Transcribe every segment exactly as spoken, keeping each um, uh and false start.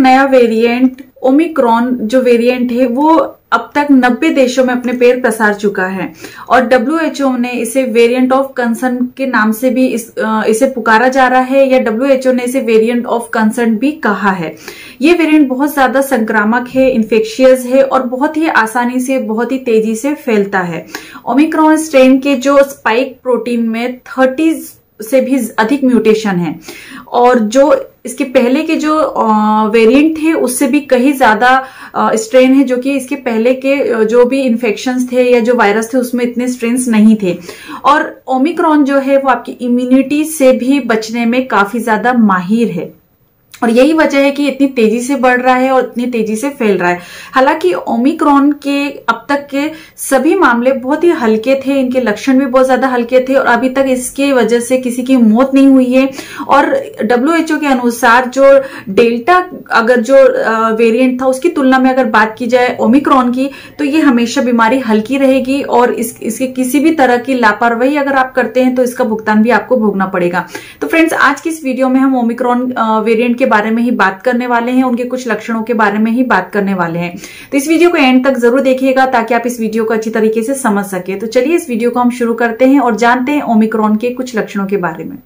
नया variant Omicron जो variant है वो अब तक नब्बे देशों में अपने पैर पसार चुका है और डब्ल्यू एच ओ ने इसे वेरिएंट ऑफ कंसर्न के नाम से भी इस, इसे पुकारा जा रहा है या डब्ल्यू एच ओ ने इसे वेरिएंट ऑफ कंसर्न भी कहा है। ये वेरिएंट बहुत ज्यादा संक्रामक है, इन्फेक्शियस है और बहुत ही आसानी से, बहुत ही तेजी से फैलता है। ओमिक्रॉन स्ट्रेन के जो स्पाइक प्रोटीन में तीस से भी अधिक म्यूटेशन है और जो इसके पहले के जो वेरिएंट थे उससे भी कहीं ज्यादा स्ट्रेन है, जो कि इसके पहले के जो भी इन्फेक्शंस थे या जो वायरस थे उसमें इतने स्ट्रेन्स नहीं थे। और ओमिक्रॉन जो है वो आपकी इम्यूनिटी से भी बचने में काफी ज्यादा माहिर है और यही वजह है कि इतनी तेजी से बढ़ रहा है और इतनी तेजी से फैल रहा है। हालांकि ओमिक्रॉन के अब तक के सभी मामले बहुत ही हल्के थे, इनके लक्षण भी बहुत ज्यादा हल्के थे और अभी तक इसके वजह से किसी की मौत नहीं हुई है। और डब्ल्यू एच ओ के अनुसार जो डेल्टा अगर जो वेरिएंट था उसकी तुलना में अगर बात की जाए ओमिक्रॉन की, तो ये हमेशा बीमारी हल्की रहेगी और इस, इसके किसी भी तरह की लापरवाही अगर आप करते हैं तो इसका भुगतान भी आपको भोगना पड़ेगा। तो फ्रेंड्स, आज की इस वीडियो में हम ओमिक्रॉन वेरिएंट के बारे में ही बात करने वाले हैं, उनके कुछ लक्षणों के बारे में ही बात करने वाले हैं। तो इस वीडियो को एंड तक जरूर देखिएगा ताकि आप इस वीडियो को अच्छी तरीके से समझ सके। तो चलिए इस वीडियो को हम शुरू करते हैं और जानते हैं ओमिक्रॉन के कुछ लक्षणों के बारे में।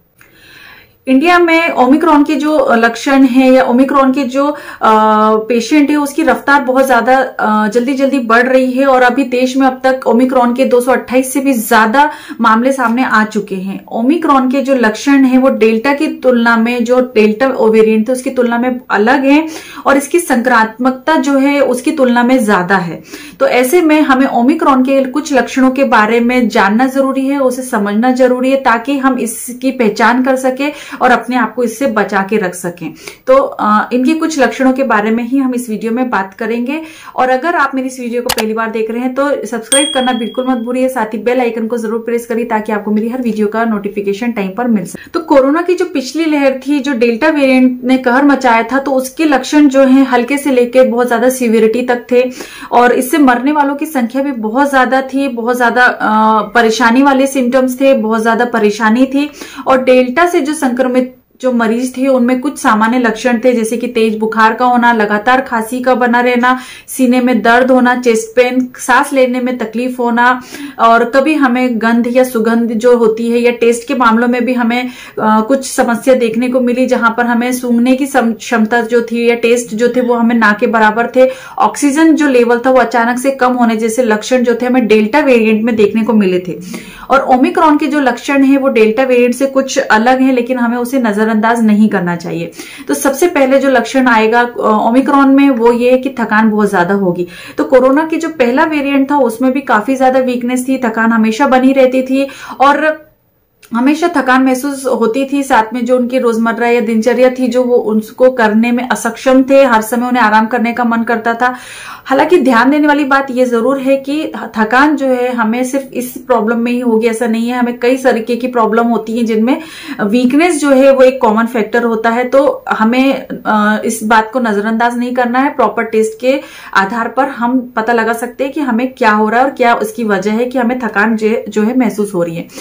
इंडिया में ओमिक्रॉन के जो लक्षण है या ओमिक्रॉन के जो पेशेंट है उसकी रफ्तार बहुत ज्यादा जल्दी जल्दी बढ़ रही है और अभी देश में अब तक ओमिक्रॉन के दो सौ अट्ठाईस से भी ज्यादा मामले सामने आ चुके हैं। ओमिक्रॉन के जो लक्षण है वो डेल्टा की तुलना में, जो डेल्टा वेरिएंट थे उसकी तुलना में अलग है और इसकी संक्रामकता जो है उसकी तुलना में ज्यादा है। तो ऐसे में हमें ओमिक्रॉन के कुछ लक्षणों के बारे में जानना जरूरी है, उसे समझना जरूरी है ताकि हम इसकी पहचान कर सके और अपने आप को इससे बचा के रख सकें। तो आ, इनके कुछ लक्षणों के बारे में ही हम इस वीडियो में बात करेंगे। और अगर आप मेरी इस वीडियो को पहली बार देख रहे हैं तो सब्सक्राइब करना बिल्कुल मत भूलिए, साथ ही बेल आइकन को जरूर प्रेस करिए ताकि आपको मेरी हर वीडियो का नोटिफिकेशन टाइम पर मिल सके। तो कोरोना की जो पिछली लहर थी, जो डेल्टा वेरिएंट ने कहर मचाया था, तो उसके लक्षण जो है हल्के से लेकर बहुत ज्यादा सीवियरिटी तक थे और इससे मरने वालों की संख्या भी बहुत ज्यादा थी, बहुत ज्यादा परेशानी वाले सिम्टम्स थे, बहुत ज्यादा परेशानी थी। और डेल्टा से जो संक्रमित जो मरीज थे उनमें कुछ सामान्य लक्षण थे जैसे कि तेज बुखार का होना, लगातार खांसी का बना रहना, सीने में दर्द होना, चेस्ट पेन, सांस लेने में तकलीफ होना और कभी हमें गंध या सुगंध जो होती है या टेस्ट के मामलों में भी हमें आ, कुछ समस्या देखने को मिली जहां पर हमें सूंघने की क्षमता जो थी या टेस्ट जो थे वो हमें ना के बराबर थे। ऑक्सीजन जो लेवल था वो अचानक से कम होने जैसे लक्षण जो थे हमें डेल्टा वेरिएंट में देखने को मिले थे। और ओमिक्रॉन के जो लक्षण है वो डेल्टा वेरिएंट से कुछ अलग है, लेकिन हमें उसे नजरअंदाज नहीं करना चाहिए। तो सबसे पहले जो लक्षण आएगा ओमिक्रॉन में वो ये है कि थकान बहुत ज्यादा होगी। तो कोरोना के जो पहला वेरिएंट था उसमें भी काफी ज्यादा वीकनेस थी, थकान हमेशा बनी रहती थी और हमेशा थकान महसूस होती थी। साथ में जो उनकी रोजमर्रा या दिनचर्या थी जो वो उनको करने में असक्षम थे, हर समय उन्हें आराम करने का मन करता था। हालांकि ध्यान देने वाली बात यह जरूर है कि थकान जो है हमें सिर्फ इस प्रॉब्लम में ही होगी ऐसा नहीं है, हमें कई तरीके की प्रॉब्लम होती है जिनमें वीकनेस जो है वो एक कॉमन फैक्टर होता है। तो हमें इस बात को नजरअंदाज नहीं करना है। प्रॉपर टेस्ट के आधार पर हम पता लगा सकते हैं कि हमें क्या हो रहा है और क्या उसकी वजह है कि हमें थकान जो है महसूस हो रही है।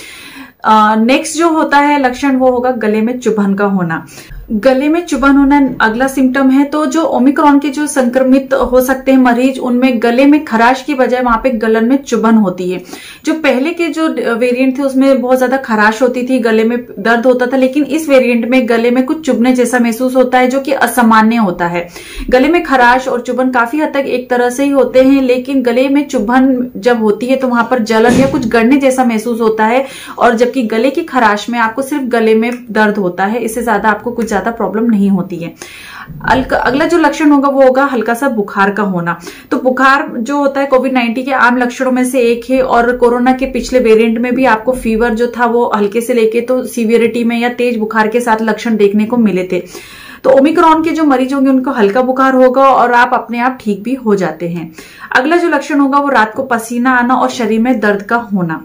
नेक्स्ट uh, जो होता है लक्षण वो होगा गले में चुभन का होना। गले में चुभन होना अगला सिम्टम है। तो जो ओमिक्रॉन के जो संक्रमित हो सकते हैं मरीज उनमें गले में खराश की बजाय वहां पे गलन में चुभन होती है। जो पहले के जो वेरिएंट थे उसमें बहुत ज्यादा खराश होती थी, गले में दर्द होता था, लेकिन इस वेरिएंट में गले में कुछ चुभने जैसा महसूस होता है जो कि असामान्य होता है। गले में खराश और चुभन काफी हद तक एक तरह से ही होते हैं, लेकिन गले में चुभन जब होती है तो वहां पर जलन या कुछ गड़ने जैसा महसूस होता है और जबकि गले की खराश में आपको सिर्फ गले में दर्द होता है, इससे ज्यादा आपको कुछ ज्यादा प्रॉब्लम नहीं होती है। अगला जो लक्षण होगा वो होगा हल्का सा बुखार का होना। तो बुखार जो होता है कोविड नाइन्टीन के आम लक्षणों में से एक है और कोरोना के पिछले वेरिएंट में भी आपको फीवर जो था वो हल्के से लेके तो सीवियरिटी में या तेज बुखार के साथ लक्षण देखने को मिले थे। तो ओमिक्रॉन के जो मरीज होंगे उनको हल्का बुखार होगा और आप अपने आप ठीक भी हो जाते हैं। अगला जो लक्षण होगा वो रात को पसीना आना और शरीर में दर्द का होना।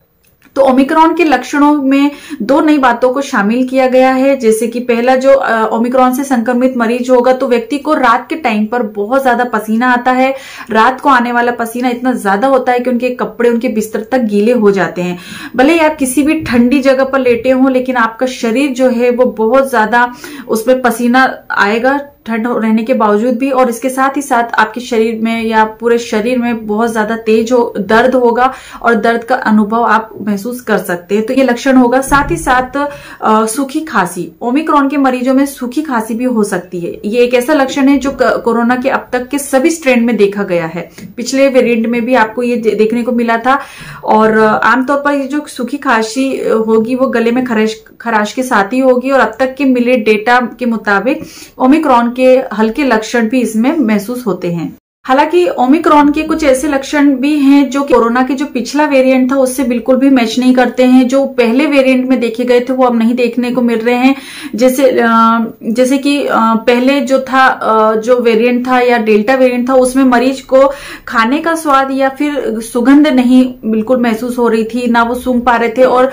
तो ओमिक्रॉन के लक्षणों में दो नई बातों को शामिल किया गया है, जैसे कि पहला जो ओमिक्रॉन से संक्रमित मरीज होगा तो व्यक्ति को रात के टाइम पर बहुत ज्यादा पसीना आता है। रात को आने वाला पसीना इतना ज्यादा होता है कि उनके कपड़े उनके बिस्तर तक गीले हो जाते हैं। भले ही आप किसी भी ठंडी जगह पर लेटे हो लेकिन आपका शरीर जो है वो बहुत ज्यादा उसमें पसीना आएगा, ठंड रहने के बावजूद भी, और इसके साथ ही साथ आपके शरीर में या पूरे शरीर में बहुत ज्यादा तेज हो दर्द होगा और दर्द का अनुभव आप महसूस कर सकते हैं। तो ये लक्षण होगा। साथ ही साथ आ, सूखी खांसी, ओमिक्रॉन के मरीजों में सूखी खांसी भी हो सकती है। ये एक ऐसा लक्षण है जो कोरोना के अब तक के सभी स्ट्रेन में देखा गया है। पिछले वेरिएंट में भी आपको ये देखने को मिला था। और आमतौर पर ये जो सूखी खांसी होगी वो गले में खराश खराश के साथ ही होगी, और अब तक के मिले डेटा के मुताबिक ओमिक्रॉन के हल्के लक्षण भी इसमें महसूस होते हैं। हालांकि ओमिक्रॉन के कुछ ऐसे लक्षण भी हैं जो कोरोना के जो पिछला वेरिएंट था उससे बिल्कुल भी मैच नहीं करते हैं। जो पहले वेरिएंट में देखे गए थे वो अब नहीं देखने को मिल रहे हैं। जैसे जैसे कि पहले जो था जो वेरिएंट था या डेल्टा वेरिएंट था उसमें मरीज को खाने का स्वाद या फिर सुगंध नहीं बिल्कुल महसूस हो रही थी, ना वो सूंघ पा रहे थे। और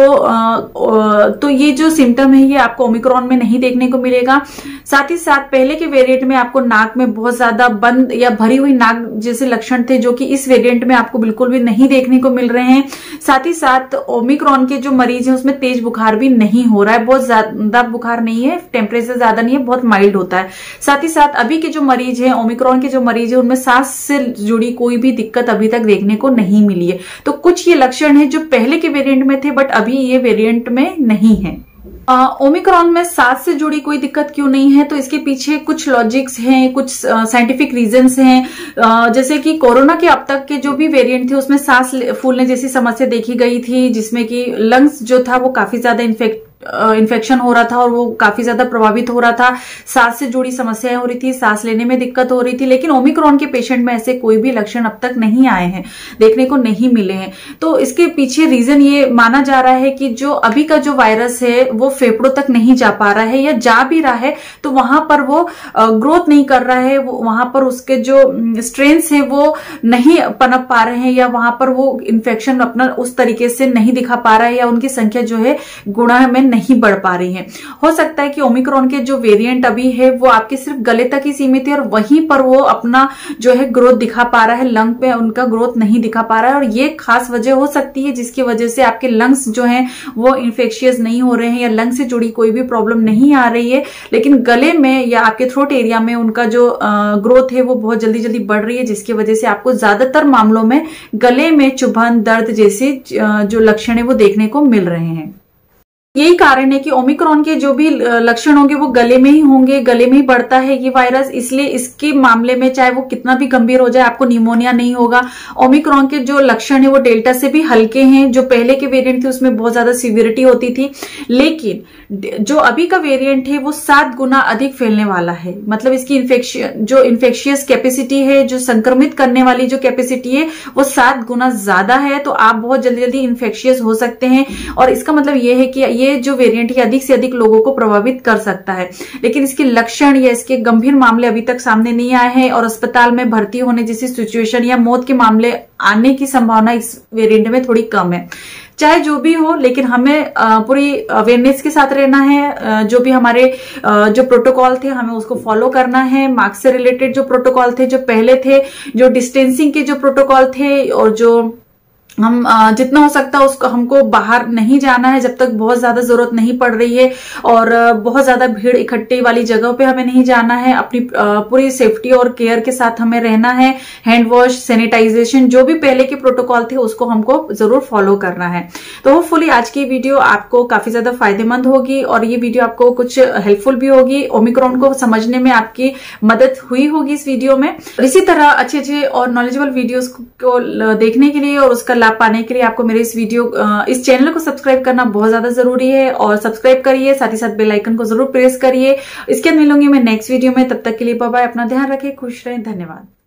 जो तो ये जो सिम्टम है ये आपको ओमिक्रॉन में नहीं देखने को मिलेगा। साथ ही साथ पहले के वेरिएंट में आपको नाक में बहुत ज्यादा बंद या भरी हुई नाक जैसे लक्षण थे, जो कि इस वेरिएंट में आपको बिल्कुल भी नहीं देखने को मिल रहे हैं। साथ ही साथ ओमिक्रॉन के जो मरीज हैं उसमें तेज बुखार भी नहीं हो रहा है, बहुत ज्यादा बुखार नहीं है, टेम्परेचर ज्यादा नहीं है, बहुत माइल्ड होता है। साथ ही साथ अभी के जो मरीज हैं, ओमिक्रॉन के जो मरीज हैं, उनमें सांस से जुड़ी कोई भी दिक्कत अभी तक देखने को नहीं मिली है। तो कुछ ये लक्षण है जो पहले के वेरिएंट में थे बट अभी ये वेरिएंट में नहीं है। ओमिक्रॉन में सांस से जुड़ी कोई दिक्कत क्यों नहीं है, तो इसके पीछे कुछ लॉजिक्स हैं, कुछ साइंटिफिक रीजंस हैं। uh, जैसे कि कोरोना के अब तक के जो भी वेरिएंट थे उसमें सांस फूलने जैसी समस्या देखी गई थी, जिसमें कि लंग्स जो था वो काफी ज्यादा इन्फेक्ट इन्फेक्शन हो रहा था और वो काफी ज्यादा प्रभावित हो रहा था। सांस से जुड़ी समस्याएं हो रही थी, सांस लेने में दिक्कत हो रही थी। लेकिन ओमिक्रॉन के पेशेंट में ऐसे कोई भी लक्षण अब तक नहीं आए हैं, देखने को नहीं मिले हैं। तो इसके पीछे रीजन ये माना जा रहा है कि जो अभी का जो वायरस है वो फेफड़ों तक नहीं जा पा रहा है, या जा भी रहा है तो वहां पर वो ग्रोथ नहीं कर रहा है, वहां पर उसके जो स्ट्रेन्स है वो नहीं पनप पा रहे हैं, या वहां पर वो इन्फेक्शन अपना उस तरीके से नहीं दिखा पा रहा है, या उनकी संख्या जो है गुणा में नहीं बढ़ पा रही है। हो सकता है कि ओमिक्रॉन के जो वेरिएंट अभी है वो आपके सिर्फ गले तक ही सीमित है और वहीं पर वो अपना जो है ग्रोथ दिखा पा रहा है, लंग पे उनका ग्रोथ नहीं दिखा पा रहा है। और ये खास वजह हो सकती है जिसकी वजह से आपके लंग्स जो हैं वो इन्फेक्शियस नहीं हो रहे हैं, या लंग से जुड़ी कोई भी प्रॉब्लम नहीं आ रही है, लेकिन गले में या आपके थ्रोट एरिया में उनका जो ग्रोथ है वो बहुत जल्दी जल्दी बढ़ रही है, जिसकी वजह से आपको ज्यादातर मामलों में गले में चुभन, दर्द जैसे जो लक्षण है वो देखने को मिल रहे हैं। यही कारण है कि ओमिक्रॉन के जो भी लक्षण होंगे वो गले में ही होंगे, गले में ही बढ़ता है ये वायरस, इसलिए इसके मामले में चाहे वो कितना भी गंभीर हो जाए आपको निमोनिया नहीं होगा। ओमिक्रॉन के जो लक्षण है वो डेल्टा से भी हल्के हैं। जो पहले के वेरिएंट थे उसमें बहुत ज्यादा सीवियरिटी होती थी, लेकिन जो अभी का वेरिएंट है वो सात गुना अधिक फैलने वाला है। मतलब इसकी इन्फेक्शन जो इन्फेक्शियस कैपेसिटी है, जो संक्रमित करने वाली जो कैपेसिटी है वो सात गुना ज्यादा है। तो आप बहुत जल्दी जल्दी इन्फेक्शियस हो सकते हैं, और इसका मतलब ये है कि ये जो वेरिएंट है अधिक से अधिक लोगों को प्रभावित कर सकता है। लेकिन इसके लक्षण या इसके गंभीर मामले अभी तक सामने नहीं आए हैं, और अस्पताल में भर्ती होने जैसी सिचुएशन या मौत के मामले आने की संभावना इस वेरिएंट में थोड़ी कम है। चाहे जो भी हो, लेकिन हमें पूरी अवेयरनेस के साथ रहना है। जो भी हमारे जो प्रोटोकॉल थे हमें उसको फॉलो करना है। मास्क से रिलेटेड जो प्रोटोकॉल थे जो पहले थे, जो डिस्टेंसिंग के जो प्रोटोकॉल थे, और जो हम जितना हो सकता है उसको हमको बाहर नहीं जाना है जब तक बहुत ज्यादा जरूरत नहीं पड़ रही है, और बहुत ज्यादा भीड़ इकट्ठी वाली जगहों पे हमें नहीं जाना है। अपनी पूरी सेफ्टी और केयर के साथ हमें रहना है। हैंड वॉश, सैनिटाइजेशन, जो भी पहले के प्रोटोकॉल थे उसको हमको जरूर फॉलो करना है। तो होपफुली आज की वीडियो आपको काफी ज्यादा फायदेमंद होगी, और ये वीडियो आपको कुछ हेल्पफुल भी होगी। ओमिक्रॉन को समझने में आपकी मदद हुई होगी इस वीडियो में। इसी तरह अच्छे अच्छे और नॉलेजेबल वीडियोस को देखने के लिए और उसका लाभ पाने के लिए आपको मेरे इस वीडियो इस चैनल को सब्सक्राइब करना बहुत ज्यादा जरूरी है, और सब्सक्राइब करिए, साथ ही साथ बेल आइकन को जरूर प्रेस करिए। इसके बाद मिलूंगी मैं नेक्स्ट वीडियो में। तब तक के लिए बाय बाय, अपना ध्यान रखें, खुश रहें, धन्यवाद।